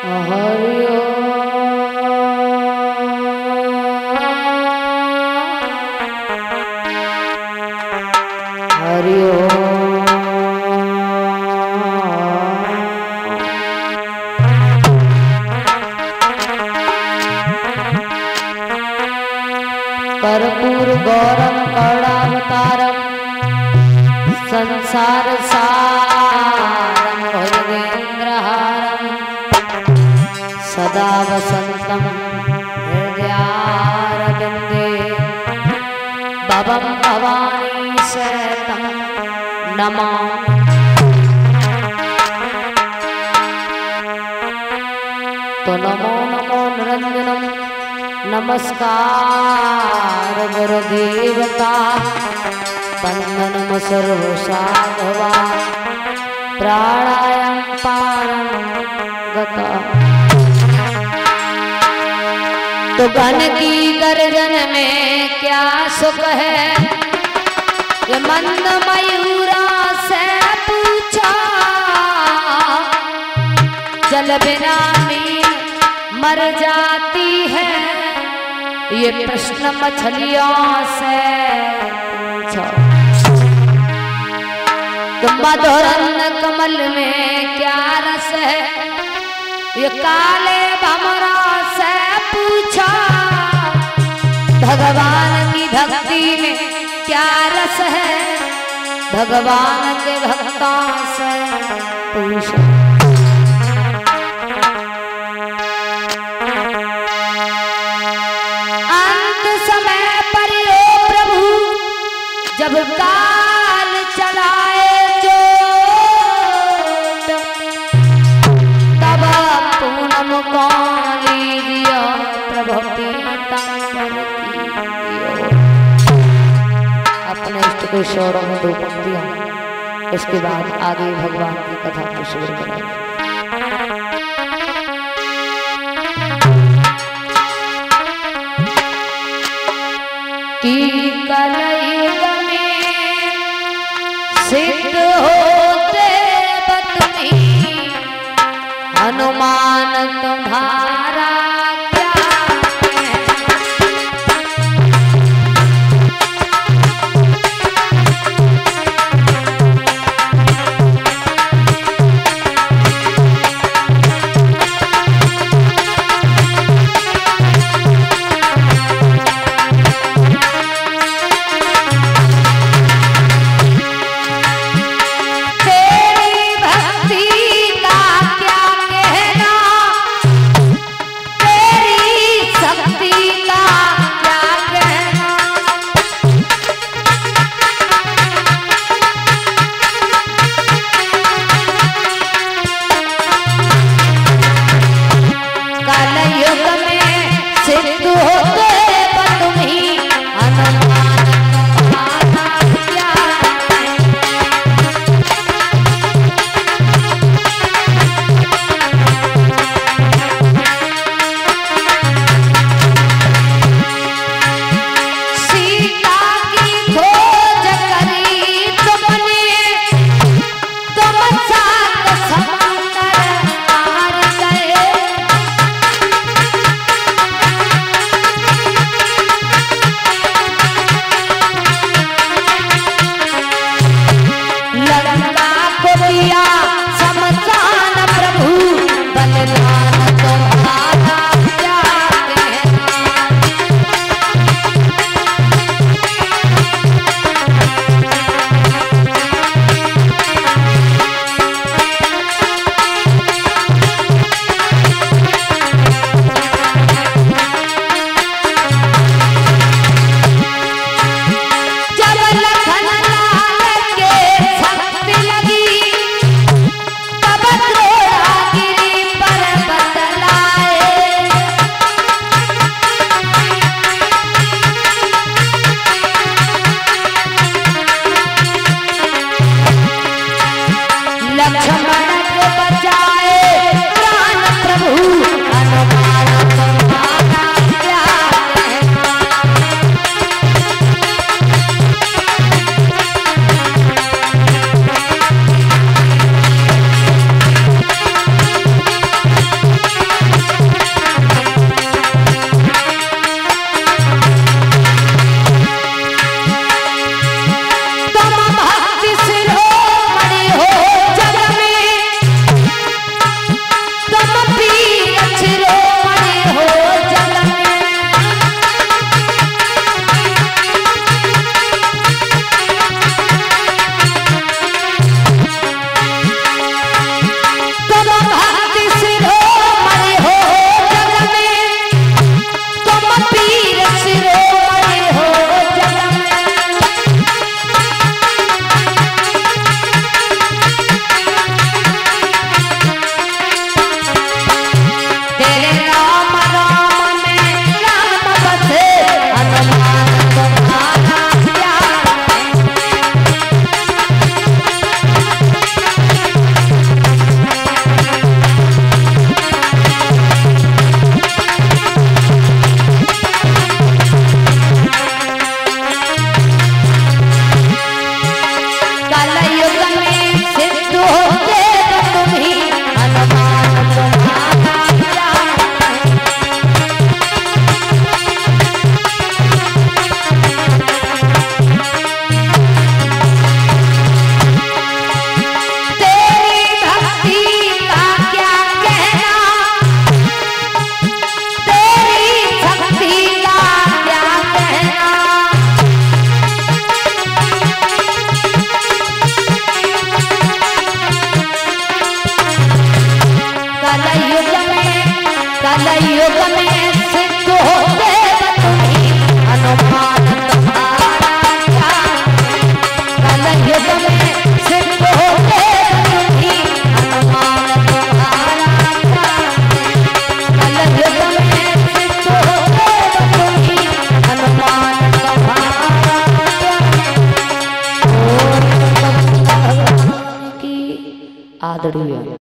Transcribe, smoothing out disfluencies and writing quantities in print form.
कर्पूर गौरम करुणावतारम संसार सारम भुजगेन्द्रहारम सदा वसंतम हृदयारविंदे भवम भवानी सहितं नमामि। तो नमो नमो निरंजनम नमस्कार गुरुदेवता वंदनम सर्वसाधवा प्राणायाम पारम गता। तो गण की गर्जन में क्या सुख है, ये मंद मयूरा से पूछा। जल बिना मीन मर जाती है, ये प्रश्न मछलियों से पूछो। तो मधुरन कमल में क्या रस है, ये काले भमरा से पूछो। भगवान की भक्ति में क्या रस है, भगवान के भक्तों से पूछो। जब काल चलाए चोट, तब पूनम को लीजियो प्रभु पीतांबर कीजियो। अपने इष्ट को ईश्वरों में 2 पंक्तियां, उसके बाद आगे भगवान की कथा को शुरू करें। की कलयुग सिद्ध होते बतमी, हनुमान तुम्हारा क्या है। कलयुग में सिद्ध हो देव तुम्ही हनुमान तुम्हारा ज्ञान। कलयुग में सिद्ध हो देव तुम्ही हनुमान तुम्हारा ज्ञान। कलयुग में सिद्ध हो देव तुम्ही हनुमान तुम्हारा ज्ञान। की आदरणीय